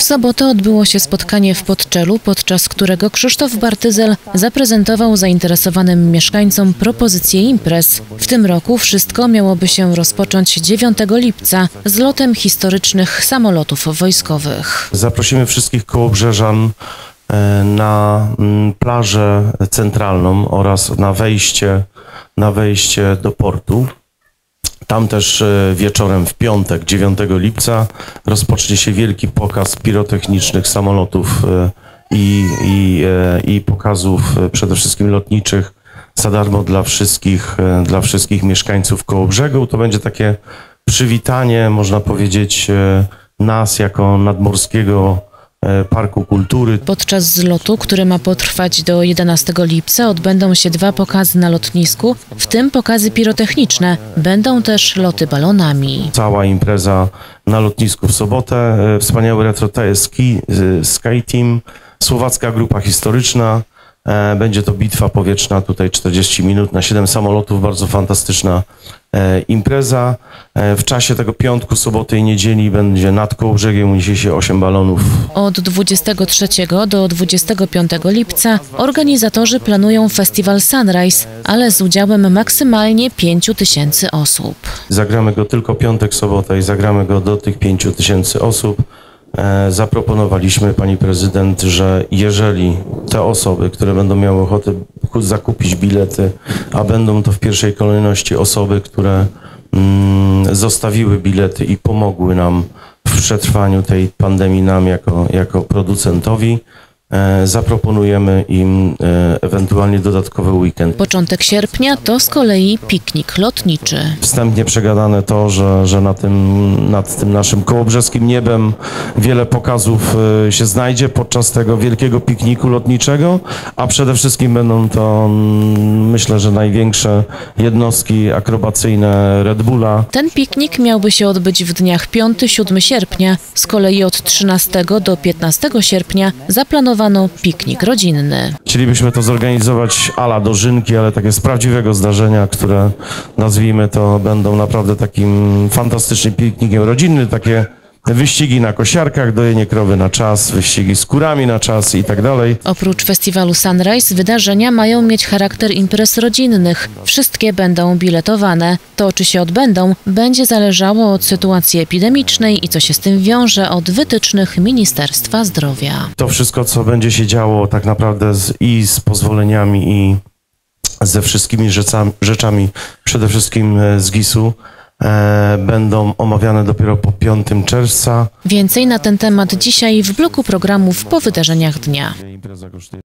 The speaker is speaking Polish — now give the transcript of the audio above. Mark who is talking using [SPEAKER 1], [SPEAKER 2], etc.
[SPEAKER 1] sobotę odbyło się spotkanie w Podczelu, podczas którego Krzysztof Bartyzel zaprezentował zainteresowanym mieszkańcom propozycje imprez. W tym roku wszystko miałoby się rozpocząć 9 lipca z lotem historycznych samolotów wojskowych.
[SPEAKER 2] Zaprosimy wszystkich kołobrzeżan na plażę centralną oraz na wejście do portu. Tam też wieczorem w piątek, 9 lipca, rozpocznie się wielki pokaz pirotechnicznych samolotów i pokazów przede wszystkim lotniczych za darmo dla wszystkich mieszkańców Kołobrzegu. To będzie takie przywitanie, można powiedzieć, nas jako Nadmorskiego Parku Kultury.
[SPEAKER 1] Podczas zlotu, który ma potrwać do 11 lipca, odbędą się 2 pokazy na lotnisku, w tym pokazy pirotechniczne. Będą też loty balonami.
[SPEAKER 2] Cała impreza na lotnisku w sobotę. Wspaniały retro Sky Team, słowacka grupa historyczna. Będzie to bitwa powietrzna, tutaj 40 minut na 7 samolotów, bardzo fantastyczna impreza. W czasie tego piątku, soboty i niedzieli będzie nad Kołobrzegiem uniesie się 8 balonów.
[SPEAKER 1] Od 23 do 25 lipca organizatorzy planują festiwal Sunrise, ale z udziałem maksymalnie 5000 osób.
[SPEAKER 2] Zagramy go tylko piątek, sobota i zagramy go do tych 5000 osób. Zaproponowaliśmy pani prezydent, że jeżeli te osoby, które będą miały ochotę zakupić bilety, a będą to w pierwszej kolejności osoby, które zostawiły bilety i pomogły nam w przetrwaniu tej pandemii, nam jako producentowi, zaproponujemy im ewentualnie dodatkowy weekend.
[SPEAKER 1] Początek sierpnia to z kolei piknik lotniczy.
[SPEAKER 2] Wstępnie przegadane to, że nad tym naszym kołobrzeskim niebem wiele pokazów się znajdzie podczas tego wielkiego pikniku lotniczego, a przede wszystkim będą to, myślę, że największe jednostki akrobacyjne Red Bulla.
[SPEAKER 1] Ten piknik miałby się odbyć w dniach 5-7 sierpnia, z kolei od 13 do 15 sierpnia zaplanowano piknik rodzinny.
[SPEAKER 2] Chcielibyśmy to zorganizować à la dożynki, ale takie z prawdziwego zdarzenia, które, nazwijmy to, będą naprawdę takim fantastycznym piknikiem rodzinnym, takie wyścigi na kosiarkach, dojenie krowy na czas, wyścigi z kurami na czas i tak dalej.
[SPEAKER 1] Oprócz festiwalu Sunrise wydarzenia mają mieć charakter imprez rodzinnych. Wszystkie będą biletowane. To, czy się odbędą, będzie zależało od sytuacji epidemicznej i co się z tym wiąże, od wytycznych Ministerstwa Zdrowia.
[SPEAKER 2] To wszystko, co będzie się działo tak naprawdę z pozwoleniami i ze wszystkimi rzeczami, przede wszystkim z GIS-u, będą omawiane dopiero po 5 czerwca.
[SPEAKER 1] Więcej na ten temat dzisiaj w bloku programów po wydarzeniach dnia.